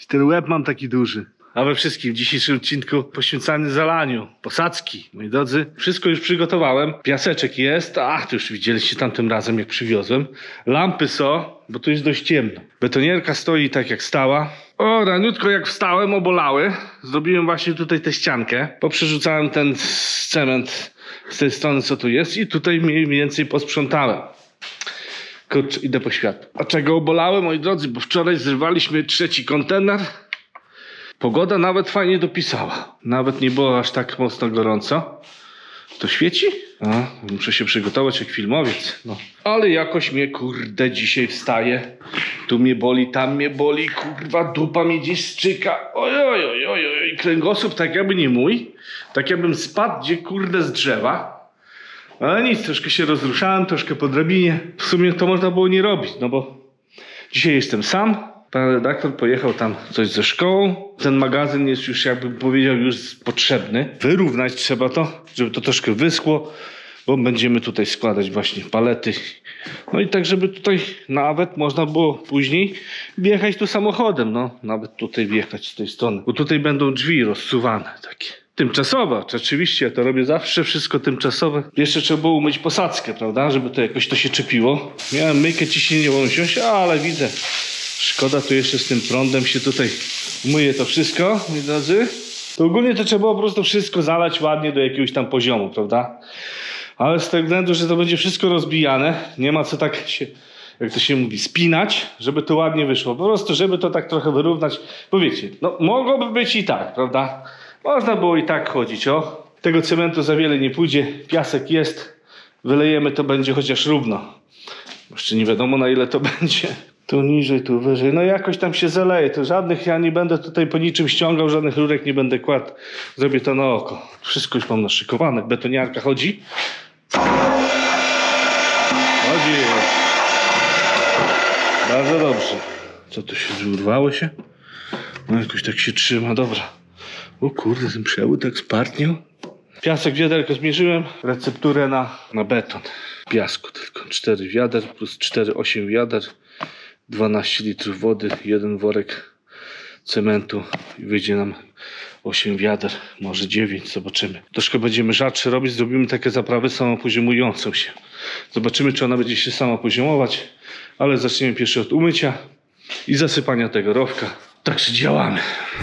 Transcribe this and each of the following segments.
Ten łeb mam taki duży. A we wszystkim w dzisiejszym odcinku poświęcany zalaniu, posadzki. Moi drodzy, wszystko już przygotowałem. Piaseczek jest, to już widzieliście tamtym razem jak przywiozłem. Lampy są, bo tu jest dość ciemno. Betonierka stoi tak jak stała. O, raniutko jak wstałem, obolały. Zrobiłem właśnie tutaj tę ściankę. Poprzerzucałem ten cement z tej strony co tu jest i tutaj mniej więcej posprzątałem. Kurczę, idę po świat. A czego obolały, moi drodzy, bo wczoraj zrywaliśmy 3. kontener. Pogoda nawet fajnie dopisała. Nawet nie było aż tak mocno gorąco. To świeci? Muszę się przygotować jak filmowiec. No. Ale jakoś mnie, kurde, dzisiaj wstaje. Tu mnie boli, tam mnie boli. Kurwa, dupa mnie gdzieś strzyka. Oj. Kręgosłup tak jakby nie mój. Tak jakbym spadł gdzie, kurde, z drzewa. Ale nic, troszkę się rozruszałem, troszkę po drabinie. W sumie to można było nie robić, no bo dzisiaj jestem sam. Pan redaktor pojechał tam coś ze szkołą. Ten magazyn jest już, jakbym powiedział, już potrzebny. Wyrównać trzeba to, żeby to troszkę wyschło, bo będziemy tutaj składać właśnie palety. No i tak, żeby tutaj nawet można było później wjechać tu samochodem. No, nawet tutaj wjechać z tej strony. Bo tutaj będą drzwi rozsuwane takie. Tymczasowe, oczywiście, ja to robię zawsze, wszystko tymczasowe. Jeszcze trzeba było umyć posadzkę, prawda, żeby to jakoś to się czepiło. Miałem myjkę ciśnieniową wziąć, ale widzę, szkoda, tu jeszcze z tym prądem się tutaj myje to wszystko, moi drodzy. To ogólnie to trzeba było po prostu wszystko zalać ładnie do jakiegoś tam poziomu, prawda. Ale z tego względu, że to będzie wszystko rozbijane, nie ma co tak się, jak to się mówi, spinać, żeby to ładnie wyszło. Po prostu, żeby to tak trochę wyrównać. Bo wiecie, no mogłoby być i tak, prawda. Można było i tak chodzić, o. Tego cementu za wiele nie pójdzie, piasek jest, wylejemy, to będzie chociaż równo. Jeszcze nie wiadomo na ile to będzie. Tu niżej, tu wyżej, no jakoś tam się zaleje, to żadnych, ja nie będę tutaj po niczym ściągał, żadnych rurek nie będę kładł, zrobię to na oko. Wszystko już mam naszykowane, betoniarka chodzi. Chodzi. Bardzo dobrze. Co tu się urwało się? No jakoś tak się trzyma, dobra. O kurde, ten przewód tak spartniał. Piasek, wiaderko zmierzyłem. Recepturę na beton. Piasku tylko. 4 wiader plus 4, 8 wiader. 12 litrów wody, 1 worek cementu i wyjdzie nam 8 wiader, może 9, zobaczymy. Troszkę będziemy rzadsze robić, zrobimy takie zaprawy samopoziomującą się. Zobaczymy, czy ona będzie się sama poziomować, ale zaczniemy pierwszy od umycia i zasypania tego rowka. Także działamy.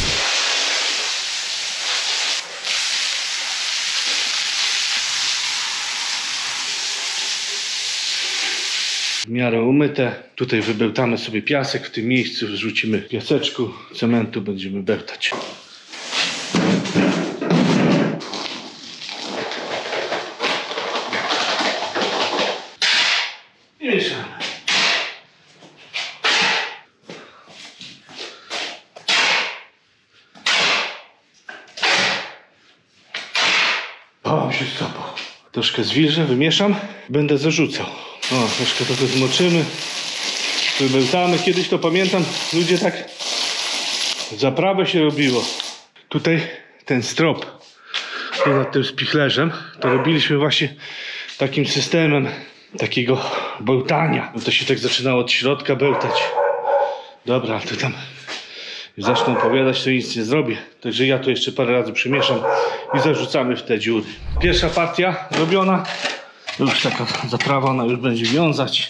W miarę umyte. Tutaj wybełtamy sobie piasek. W tym miejscu wrzucimy piaseczku, cementu, będziemy bełtać. I mieszamy. O, się stopał. Troszkę zwilżę, wymieszam. Będę zarzucał. O, troszkę to zmoczymy, wybełtamy. Kiedyś to pamiętam, ludzie tak zaprawę się robiło. Tutaj ten strop, tu nad tym spichlerzem, to robiliśmy właśnie takim systemem takiego bełtania. To się tak zaczynało od środka bełtać. Dobra, ale to tam zacznę opowiadać, to nic nie zrobię. Także ja to jeszcze parę razy przymieszam i zarzucamy w te dziury. Pierwsza partia zrobiona. Już taka zaprawa, ona już będzie wiązać.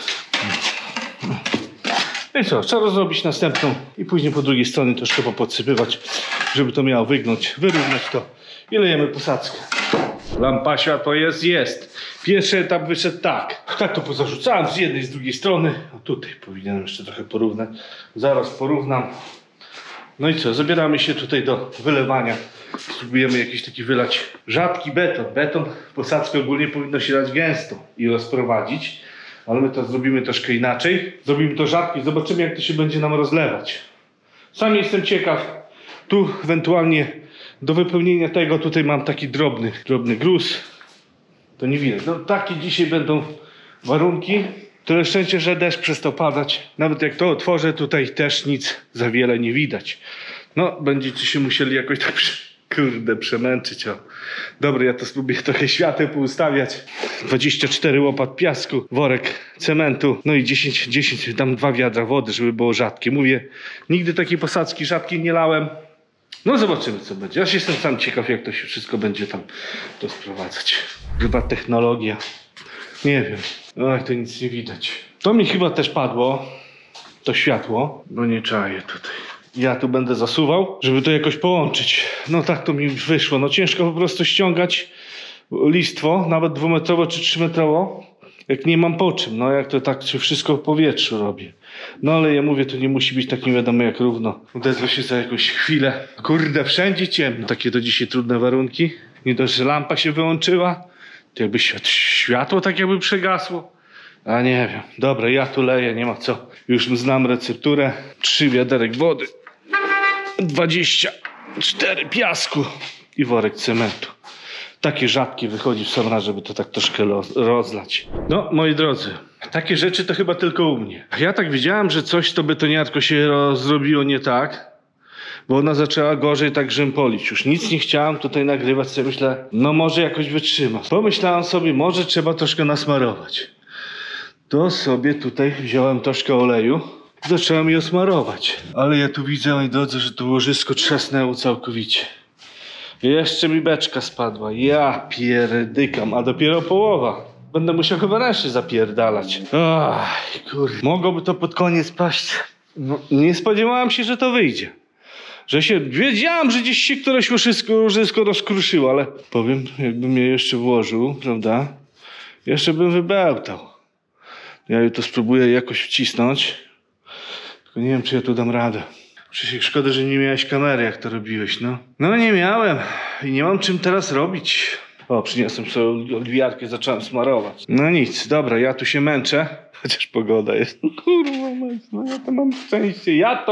No i co, trzeba zrobić następną i później po drugiej stronie troszkę popodsypywać, żeby to miało wygnąć, wyrównać to i lejemy posadzkę. Lampa światło jest. Pierwszy etap wyszedł tak. Tak to pozarzucałem z jednej, z drugiej strony. A tutaj powinienem jeszcze trochę porównać. Zaraz porównam. No i co, zabieramy się tutaj do wylewania. Spróbujemy jakiś taki wylać rzadki beton. Beton, posadzkę ogólnie powinno się dać gęsto i rozprowadzić. Ale my to zrobimy troszkę inaczej. Zrobimy to rzadki, zobaczymy jak to się będzie nam rozlewać. Sam jestem ciekaw. Tu ewentualnie do wypełnienia tego tutaj mam taki drobny gruz. To nie widać. No takie dzisiaj będą warunki. Tyle szczęście, że deszcz przestał padać. Nawet jak to otworzę, tutaj też nic za wiele nie widać. No, będziecie się musieli jakoś tak Kurde, przemęczyć, o. Dobra, ja to spróbuję trochę świateł poustawiać. 24 łopat piasku, worek cementu, no i 10, tam 2 wiadra wody, żeby było rzadkie. Mówię, nigdy takiej posadzki rzadkiej nie lałem. No zobaczymy, co będzie. Ja się jestem sam ciekaw, jak to się wszystko będzie tam rozprowadzać. Chyba technologia. Nie wiem. Oj, to nic nie widać. To mi chyba też padło, to światło, bo nie czaję tutaj. Ja tu będę zasuwał, żeby to jakoś połączyć. No tak to mi wyszło. No ciężko po prostu ściągać listwo, nawet 2-metrowo czy 3-metrowo, jak nie mam po czym. No jak to tak się wszystko w powietrzu robię. No ale ja mówię, to nie musi być tak nie wiadomo jak równo. Odezwę się za jakąś chwilę. Kurde, wszędzie ciemno. Takie to dzisiaj trudne warunki. Nie dość, że lampa się wyłączyła, to jakby światło tak jakby przegasło. A nie wiem. Dobra, ja tu leję, nie ma co. Już znam recepturę. 3 wiaderek wody. 24 piasku i worek cementu. Takie rzadkie wychodzi w sam raz, żeby to tak troszkę rozlać. No, moi drodzy, takie rzeczy to chyba tylko u mnie. Ja tak widziałem, że coś to betoniarko się zrobiło nie tak, bo ona zaczęła gorzej tak grzępolić. Już nic nie chciałem tutaj nagrywać, sobie myślę, no może jakoś wytrzyma. Pomyślałem sobie, może trzeba troszkę nasmarować. To sobie tutaj wziąłem troszkę oleju. Zacząłem je osmarować. Ale ja tu widzę, moi drodzy, że to łożysko trzasnęło całkowicie. Jeszcze mi beczka spadła. Ja pierdykam, a dopiero połowa. Będę musiał chyba resztę zapierdalać. Ach, kurde. Mogłoby to pod koniec paść. No, nie spodziewałem się, że to wyjdzie. Wiedziałem, że gdzieś się któreś łożysko rozkruszyło, ale powiem, jakbym je jeszcze włożył, prawda? Jeszcze bym wybełtał. Ja ju to spróbuję jakoś wcisnąć. Tylko nie wiem, czy ja tu dam radę. Krzysiek, szkoda, że nie miałeś kamery, jak to robiłeś, no. No nie miałem i nie mam czym teraz robić. O, przyniosłem sobie odwijarkę, zacząłem smarować. No nic, dobra, ja tu się męczę. Chociaż pogoda jest, no kurwa, no ja to mam szczęście,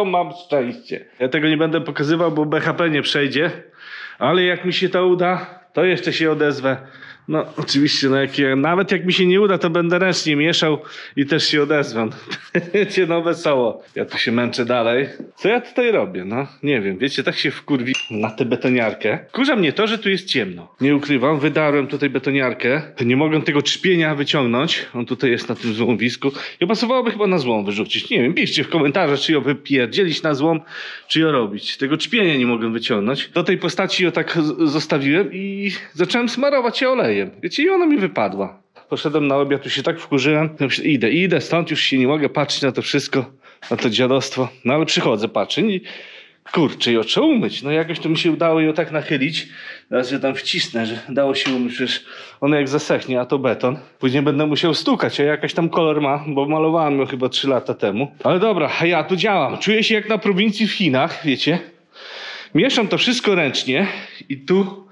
Ja tego nie będę pokazywał, bo BHP nie przejdzie. Ale jak mi się to uda, to jeszcze się odezwę. No oczywiście, no nawet jak mi się nie uda, to będę ręcznie mieszał i też się odezwę. Wiecie, no wesoło. Ja tu się męczę dalej. Co ja tutaj robię? No nie wiem, wiecie, tak się wkurwi na tę betoniarkę. Wkurza mnie to, że tu jest ciemno. Nie ukrywam, wydarłem tutaj betoniarkę. Nie mogę tego trzpienia wyciągnąć. On tutaj jest na tym złomowisku. I pasowałoby chyba na złom wyrzucić. Nie wiem, piszcie w komentarzach, czy ją wypierdzielić na złom, czy ją robić. Tego trzpienia nie mogę wyciągnąć. Do tej postaci ją tak zostawiłem i zacząłem smarować się olejem. Wiecie, i ona mi wypadła. Poszedłem na obiad, tu się tak wkurzyłem. Idę stąd, już się nie mogę patrzeć na to wszystko, na to dziadostwo. No ale przychodzę, patrzę i kurczę, ją trzeba umyć. No jakoś to mi się udało ją tak nachylić. Teraz się tam wcisnę, że dało się umyć. Przecież ona jak zasechnie, a to beton. Później będę musiał stukać, a jakaś tam kolor ma, bo malowałem ją chyba 3 lata temu. Ale dobra, ja tu działam. Czuję się jak na prowincji w Chinach, wiecie. Mieszam to wszystko ręcznie i tu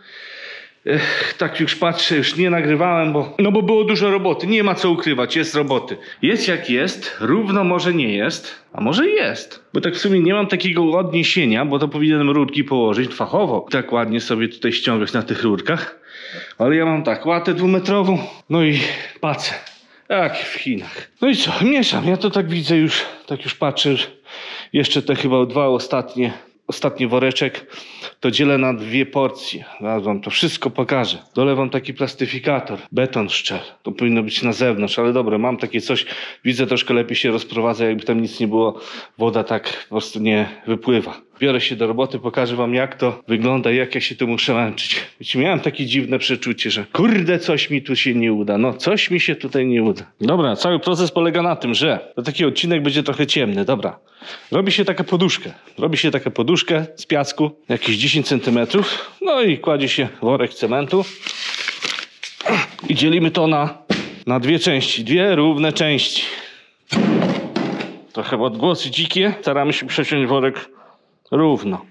tak już patrzę, już nie nagrywałem, bo było dużo roboty. Nie ma co ukrywać, jest roboty. Jest jak jest, równo może nie jest, a może jest. Bo tak w sumie nie mam takiego odniesienia, bo to powinienem rurki położyć fachowo. Tak ładnie sobie tutaj ściągać na tych rurkach. Ale ja mam tak, łatę 2-metrową, no i pacę. Jak w Chinach. No i co, mieszam. Ja to tak widzę już, tak już patrzę. Jeszcze te chyba 2 ostatni woreczek, to dzielę na 2 porcje. Zaraz wam to wszystko pokażę. Dolewam taki plastyfikator, beton szczel. To powinno być na zewnątrz, ale dobra, mam takie coś. Widzę, troszkę lepiej się rozprowadza, jakby tam nic nie było. Woda tak po prostu nie wypływa. Biorę się do roboty, pokażę wam, jak to wygląda, jak ja się tu muszę męczyć. Wiecie, miałem takie dziwne przeczucie, że kurde, coś mi tu się nie uda. No, coś mi się tutaj nie uda. Dobra, cały proces polega na tym, że taki odcinek będzie trochę ciemny. Dobra, robi się taka poduszkę z piasku, jakieś 10 cm. No i kładzie się worek cementu i dzielimy to na 2 części, 2 równe części. Trochę odgłosy dzikie, staramy się przeciąć worek równo.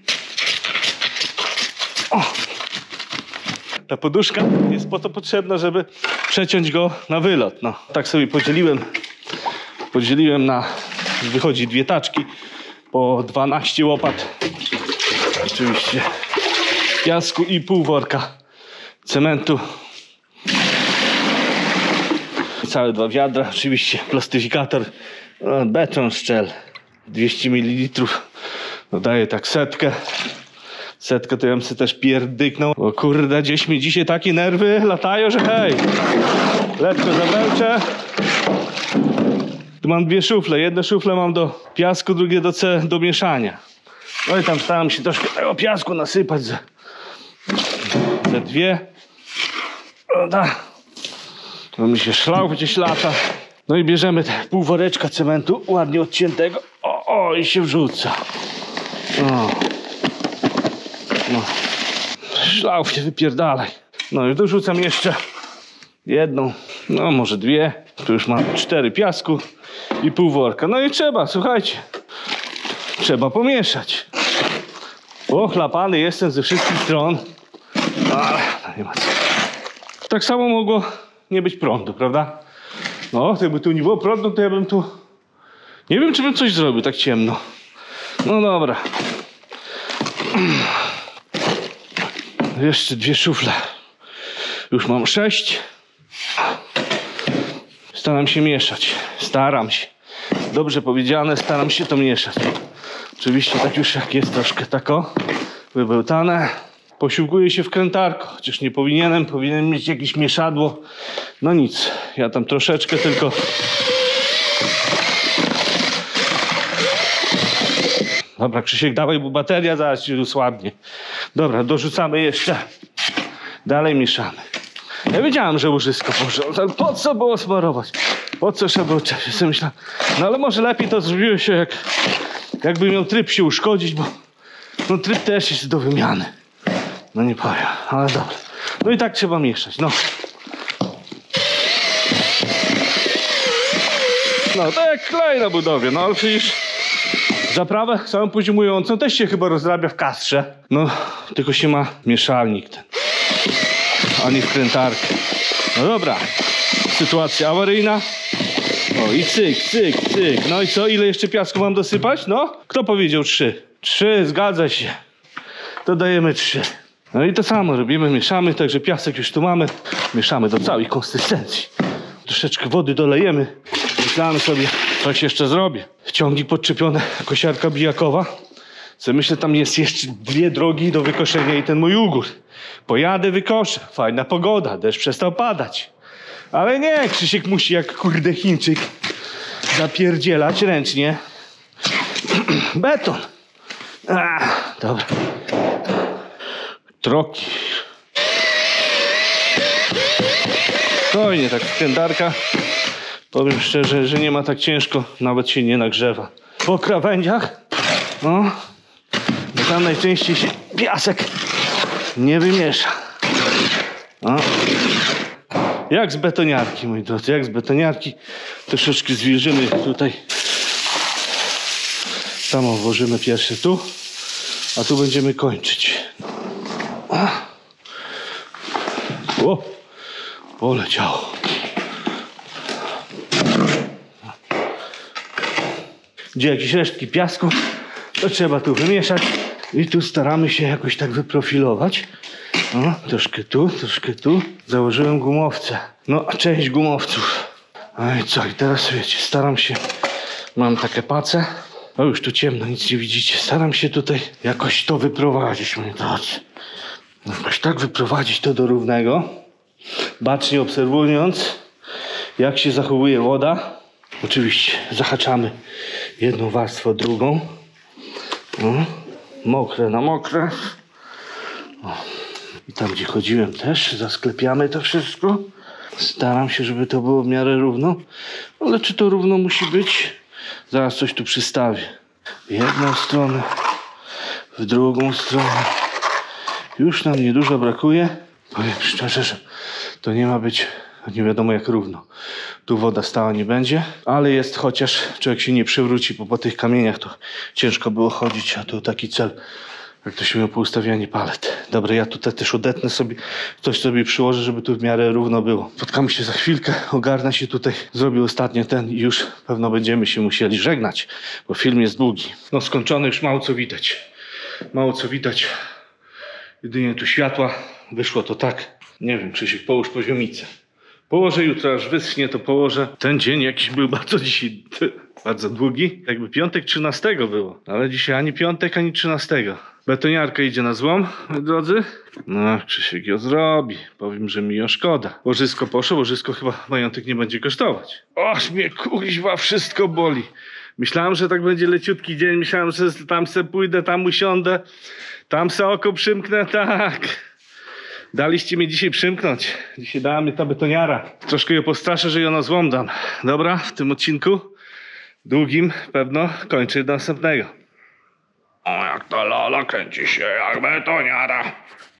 O! Ta poduszka jest po to potrzebna, żeby przeciąć go na wylot. No, tak sobie podzieliłem na, wychodzi 2 taczki po 12 łopat. Oczywiście piasku i pół worka cementu. Całe 2 wiadra, oczywiście plastyfikator, beton szczel 200 ml. Dodaję tak 100. Setkę to ja bym sobie też pierdyknął. O kurde, gdzieś mi dzisiaj takie nerwy latają, że hej. Lekko zawęczę. Tu mam dwie szufle. Jedne szufle mam do piasku, drugie do mieszania. No i tam staram się troszkę tego piasku nasypać ze dwie. O, da. No mi się szlauch gdzieś lata. No i bierzemy te pół woreczka cementu ładnie odciętego. O, i się wrzuca. O. No. Szlauch nie wypierdalaj. No i dorzucam jeszcze jedną, no może dwie. Tu już mam 4 piasku i pół worka. No i trzeba, słuchajcie, trzeba pomieszać. Ochlapany jestem ze wszystkich stron. Ale nie ma co. Tak samo mogło nie być prądu, prawda? No, gdyby tu nie było prądu, to ja bym tu... Nie wiem, czy bym coś zrobił tak ciemno. No dobra. Jeszcze 2 szufle. Już mam 6. Staram się mieszać. Staram się. Dobrze powiedziane, staram się to mieszać. Oczywiście tak już jak jest troszkę tako wybełtane. Posiłkuję się wkrętarką, chociaż nie powinienem. Powinienem mieć jakieś mieszadło. No nic, ja tam troszeczkę tylko... Dobra, Krzysiek, dawaj, bo bateria zaraz się słabnie. Dobra, dorzucamy jeszcze. Dalej mieszamy. Ja wiedziałem, że łożysko położyłem, ale po co było smarować? Po co trzeba było cześć? Ja myślałem, no ale może lepiej to zrobiło się, jakby miał tryb się uszkodzić, bo no tryb też jest do wymiany. No nie powiem, ale dobra. No i tak trzeba mieszać, no. No to jak klej na budowie, no ale przecież zaprawę całą poziomującą też się chyba rozrabia w kastrze. No, tylko się ma mieszalnik ten, a nie wkrętarkę. No dobra, sytuacja awaryjna. O i cyk, cyk, cyk. No i co, ile jeszcze piasku mam dosypać? No, kto powiedział 3? 3, zgadza się. To dajemy 3. No i to samo robimy, mieszamy, także piasek już tu mamy. Mieszamy do całej konsystencji. Troszeczkę wody dolejemy. Myślałem sobie, coś jeszcze zrobię. Ciągnik podczepione, kosiarka bijakowa. Co myślę, tam jest jeszcze 2 drogi do wykoszenia i ten mój ugór. Pojadę, wykoszę. Fajna pogoda, deszcz przestał padać. Ale nie, Krzysiek musi jak kurde Chińczyk zapierdzielać ręcznie. Beton. Dobra. Troki. Spokojnie, tak wkrętarka. Powiem szczerze, że nie ma tak ciężko, nawet się nie nagrzewa. Po krawędziach, no, bo tam najczęściej się piasek nie wymiesza. No. Jak z betoniarki, moi drodzy, jak z betoniarki. Troszeczkę zwilżymy tutaj. Tam włożymy pierwsze tu, a tu będziemy kończyć. O, poleciało. Gdzie jakieś resztki piasku, to trzeba tu wymieszać i tu staramy się jakoś tak wyprofilować. No, troszkę tu, troszkę tu. Założyłem gumowce. No, część gumowców. No i co? I teraz wiecie, staram się, mam takie pace. O, już tu ciemno, nic nie widzicie. Staram się tutaj jakoś to wyprowadzić, moi drodzy. Jakoś tak wyprowadzić to do równego. Bacznie obserwując, jak się zachowuje woda. Oczywiście zahaczamy jedną warstwę o drugą. No, mokre na mokre. O. I tam gdzie chodziłem też zasklepiamy to wszystko. Staram się, żeby to było w miarę równo. Ale czy to równo musi być? Zaraz coś tu przystawię. W jedną stronę, w drugą stronę. Już nam niedużo brakuje. Powiem szczerze, że to nie ma być nie wiadomo jak równo. Tu woda stała nie będzie, ale jest, chociaż człowiek się nie przywróci, bo po tych kamieniach to ciężko było chodzić, a tu taki cel, jak to się miał po ustawianiu palet. Dobra, ja tutaj też odetnę sobie, coś sobie przyłożę, żeby tu w miarę równo było. Spotkamy się za chwilkę, ogarnę się tutaj, zrobię ostatnio ten i już pewno będziemy się musieli żegnać, bo film jest długi. No skończony, już mało co widać. Mało co widać. Jedynie tu światła, wyszło to tak. Nie wiem, Krzysiek, połóż poziomicę. Położę jutro, aż wyschnie, to położę. Ten dzień jakiś był bardzo dzisiaj, bardzo długi. Jakby piątek 13 było. Ale dzisiaj ani piątek, ani 13. Betoniarka idzie na złom, moi drodzy. No, Krzysiek ją zrobi. Powiem, że mi ją szkoda. Łożysko poszło, łożysko chyba majątek nie będzie kosztować. Oż mnie kuźwa, wszystko boli. Myślałem, że tak będzie leciutki dzień. Myślałem, że tam se pójdę, tam usiądę. Tam se oko przymknę, tak. Daliście mi dzisiaj przymknąć. Dzisiaj dała mi ta betoniara. Troszkę ją postraszę, że ją na złom dam. Dobra, w tym odcinku długim pewno kończę do następnego. O, jak ta lala kręci się jak betoniara.